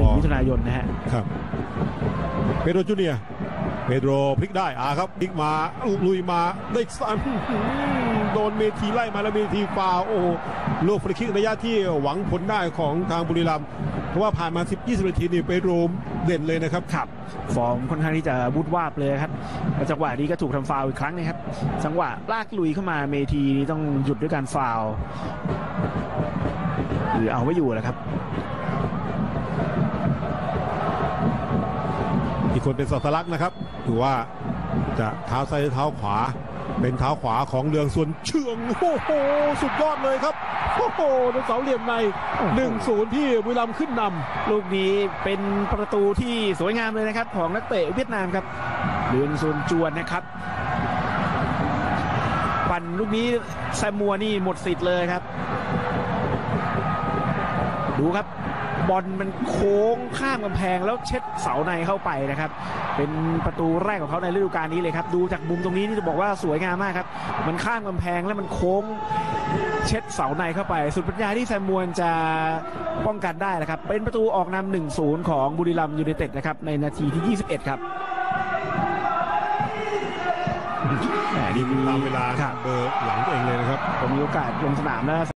มิถุนายนนะฮะครับเปโดรจูเนียเปโดรพลิกได้ครับพลิกมาลุยมาได้ซ้ำโดนเมธีไล่มาแล้วเมธีฟาวโอ้ลูกฟรีคิกระยะที่หวังผลได้ของทางบุรีรัมย์เพราะว่าผ่านมา10-20 นาทีนี่เปโดรเด่นเลยนะครับครับฟอร์มค่อนข้างที่จะบูดวาบเลยครับจังหวะนี้ก็ถูกทำฟาวล์อีกครั้งนะครับจังหวะลากลุยเข้ามาเมธีนี้ต้องหยุดด้วยการฟาวล์หรือเอาไม่อยู่แหละครับอีกคนเป็นศาสลักษณ์นะครับถือว่าจะเท้าซ้ายเท้าขวาเป็นเท้าขวาของเรืองส่วนเชืองโอ้โหสุดยอดเลยครับโอ้โหเสาเหลี่ยมใน 1-0 ที่บุรีรัมย์ขึ้นนำลูกนี้เป็นประตูที่สวยงามเลยนะครับของนักเตะเวียดนามครับเรืองส่วนจวนนะครับปั่นลูกนี้แซมมัวนี่หมดสิทธิ์เลยครับดูครับบอลมันโค้งข้ามกำแพงแล้วเช็ดเสาในเข้าไปนะครับเป็นประตูแรกของเขาในฤดูกาลนี้เลยครับดูจากมุมตรงนี้นี่จะบอกว่าสวยงามมากครับมันข้ามกำแพงแล้วมันโค้งเช็ดเสาในเข้าไปสุดปัญญาที่แซมมวนจะป้องกันได้นะครับเป็นประตูออกนำ 1-0 ของบุรีรัมย์ยูไนเต็ดนะครับในนาทีที่21ครับดีตามเวลาเบอร์หลังตัวเองเลยนะครับผมมีโอกาสลงสนามแล้ว